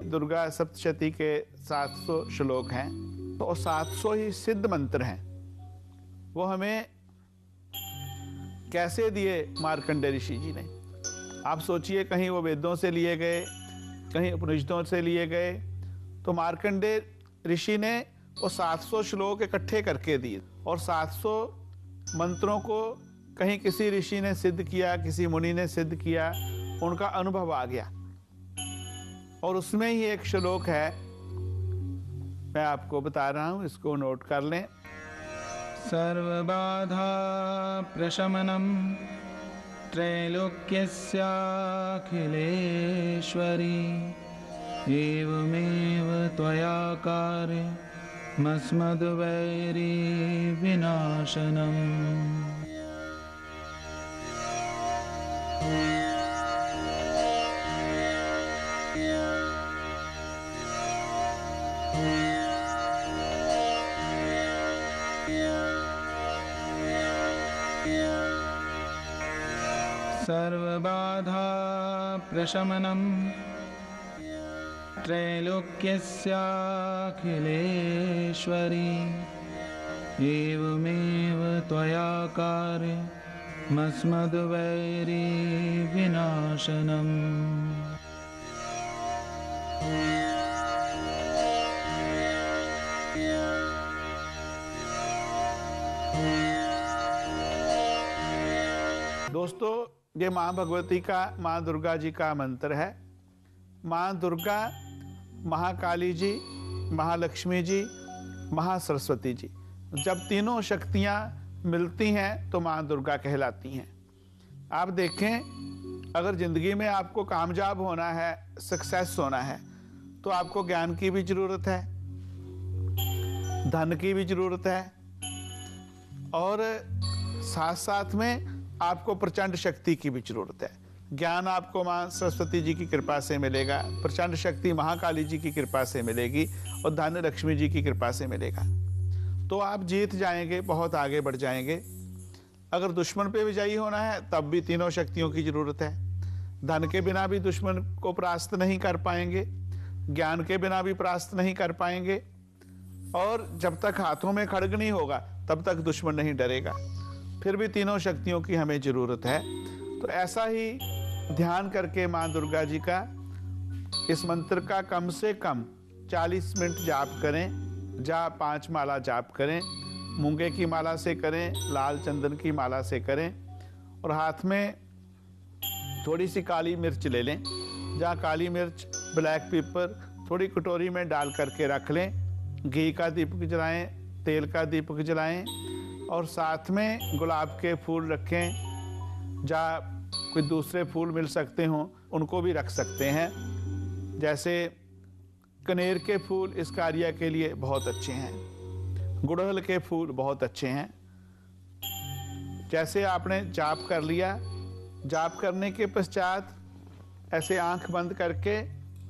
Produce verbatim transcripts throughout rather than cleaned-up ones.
दुर्गा सप्तशती के सात सौ श्लोक हैं, तो सात सौ ही सिद्ध मंत्र हैं। वो हमें कैसे दिए मार्कंडेय ऋषि जी ने? आप सोचिए, कहीं वो वेदों से लिए गए, कहीं उपनिषदों से लिए गए। तो मार्कंडेय ऋषि ने वो सात सौ श्लोक इकट्ठे करके दिए, और सात सौ मंत्रों को कहीं किसी ऋषि ने सिद्ध किया, किसी मुनि ने सिद्ध किया, उनका अनुभव आ गया। और उसमें ही एक श्लोक है, मैं आपको बता रहा हूं, इसको नोट कर लें। सर्वबाधा प्रशमनम त्रैलोक्यस्याखिलेश्वरी एवमेव त्वया कार्यमस्मद्वैरी विनाशनम्। सर्वबाधा प्रशमनम त्रैलोक्यस्याखिलेश्वरी एवमेव त्वया कार्यमस्मद्वैरी विनाशनम्। दोस्तों, ये माँ भगवती का, माँ दुर्गा जी का मंत्र है। माँ दुर्गा, महाकाली जी, महालक्ष्मी जी, महासरस्वती जी, जब तीनों शक्तियाँ मिलती हैं तो माँ दुर्गा कहलाती हैं। आप देखें, अगर ज़िंदगी में आपको कामयाब होना है, सक्सेस होना है, तो आपको ज्ञान की भी ज़रूरत है, धन की भी ज़रूरत है, और साथ साथ में आपको प्रचंड शक्ति की भी जरूरत है। ज्ञान आपको माँ सरस्वती जी की कृपा से मिलेगा, प्रचंड शक्ति महाकाली जी की कृपा से मिलेगी, और धन लक्ष्मी जी की कृपा से मिलेगा। तो आप जीत जाएंगे, बहुत आगे बढ़ जाएंगे। अगर दुश्मन पे विजयी होना है, तब भी तीनों शक्तियों की जरूरत है। धन के बिना भी दुश्मन को परास्त नहीं कर पाएंगे, ज्ञान के बिना भी परास्त नहीं कर पाएंगे, और जब तक हाथों में खड्ग नहीं होगा तब तक दुश्मन नहीं डरेगा। फिर भी तीनों शक्तियों की हमें जरूरत है। तो ऐसा ही ध्यान करके माँ दुर्गा जी का, इस मंत्र का कम से कम चालीस मिनट जाप करें। जा पांच माला जाप करें, मूंगे की माला से करें, लाल चंदन की माला से करें, और हाथ में थोड़ी सी काली मिर्च ले लें। जहाँ काली मिर्च, ब्लैक पेपर थोड़ी कटोरी में डाल करके रख लें। घी का दीपक जलाएं, तेल का दीपक जलाएं, और साथ में गुलाब के फूल रखें। जहाँ कोई दूसरे फूल मिल सकते हों उनको भी रख सकते हैं, जैसे कनेर के फूल इस कार्य के लिए बहुत अच्छे हैं, गुड़हल के फूल बहुत अच्छे हैं। जैसे आपने जाप कर लिया, जाप करने के पश्चात ऐसे आंख बंद करके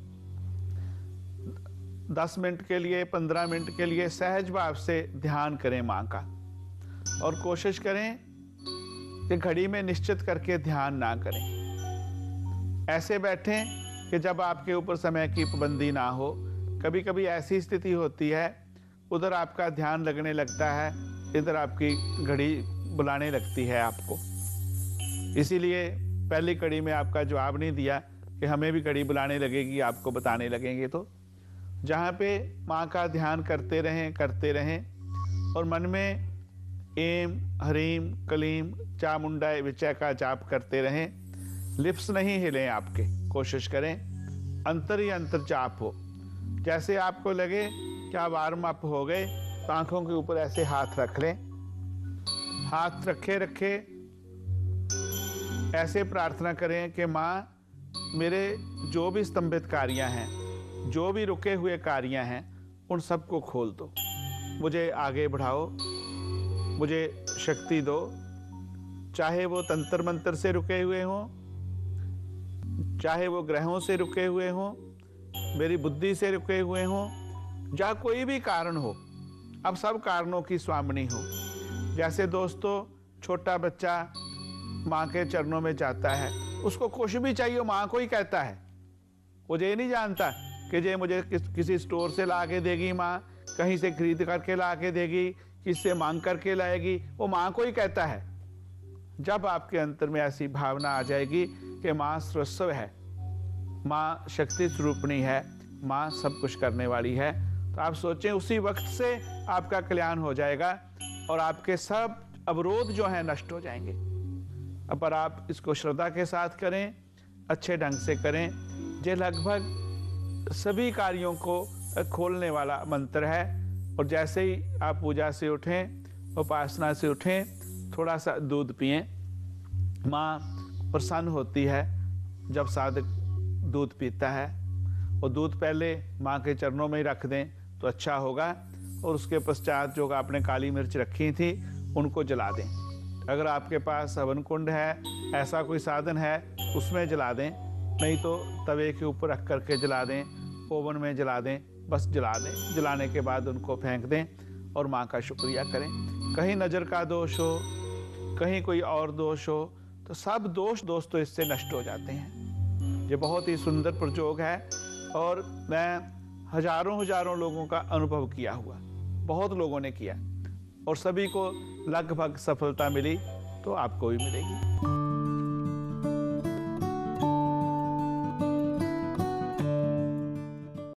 दस मिनट के लिए, पंद्रह मिनट के लिए सहज भाव से ध्यान करें माँ का, और कोशिश करें कि घड़ी में निश्चित करके ध्यान ना करें। ऐसे बैठें कि जब आपके ऊपर समय की पाबंदी ना हो। कभी कभी ऐसी स्थिति होती है, उधर आपका ध्यान लगने लगता है, इधर आपकी घड़ी बुलाने लगती है आपको। इसीलिए पहली कड़ी में आपका जवाब नहीं दिया कि हमें भी घड़ी बुलाने लगेगी, आपको बताने लगेंगे। तो जहाँ पे माँ का ध्यान करते रहें करते रहें और मन में एम हरीम कलीम चामुंडाय विचय का जाप करते रहें। लिप्स नहीं हिलें आपके, कोशिश करें अंतर ही अंतर जाप हो। जैसे आपको लगे कि आप वार्म अप हो गए तो आंखों के ऊपर ऐसे हाथ रख लें। हाथ रखे रखे ऐसे प्रार्थना करें कि माँ, मेरे जो भी स्तंभित कार्य हैं, जो भी रुके हुए कार्य हैं, उन सबको खोल दो, मुझे आगे बढ़ाओ, मुझे शक्ति दो। चाहे वो तंत्र मंत्र से रुके हुए हों, चाहे वो ग्रहों से रुके हुए हों, मेरी बुद्धि से रुके हुए हों, या कोई भी कारण हो, अब सब कारणों की स्वामिनी हो। जैसे दोस्तों, छोटा बच्चा माँ के चरणों में जाता है, उसको कुछ भी चाहिए माँ को ही कहता है, वो ये नहीं जानता कि जे मुझे किस, किसी स्टोर से ला के देगी माँ, कहीं से खरीद करके ला के देगी, किससे मांग करके लाएगी, वो माँ को ही कहता है। जब आपके अंतर में ऐसी भावना आ जाएगी कि माँ सर्वस्व है, माँ शक्ति स्वरूपणी है, माँ सब कुछ करने वाली है, तो आप सोचें उसी वक्त से आपका कल्याण हो जाएगा और आपके सब अवरोध जो हैं नष्ट हो जाएंगे। अब पर आप इसको श्रद्धा के साथ करें, अच्छे ढंग से करें। ये लगभग सभी कार्यों को खोलने वाला मंत्र है। और जैसे ही आप पूजा से उठें, उपासना से उठें, थोड़ा सा दूध पिएं। माँ प्रसन्न होती है जब साधक दूध पीता है। और दूध पहले माँ के चरणों में ही रख दें तो अच्छा होगा। और उसके पश्चात जो आपने काली मिर्च रखी थी उनको जला दें। अगर आपके पास हवन कुंड है, ऐसा कोई साधन है, उसमें जला दें, नहीं तो तवे के ऊपर रख करके जला दें, ओवन में जला दें, बस जला दें। जलाने के बाद उनको फेंक दें और माँ का शुक्रिया करें। कहीं नज़र का दोष हो, कहीं कोई और दोष हो, तो सब दोष दोष तो इससे नष्ट हो जाते हैं। ये बहुत ही सुंदर प्रयोग है और मैं हजारों हजारों लोगों का अनुभव किया हुआ, बहुत लोगों ने किया और सभी को लगभग सफलता मिली, तो आपको भी मिलेगी।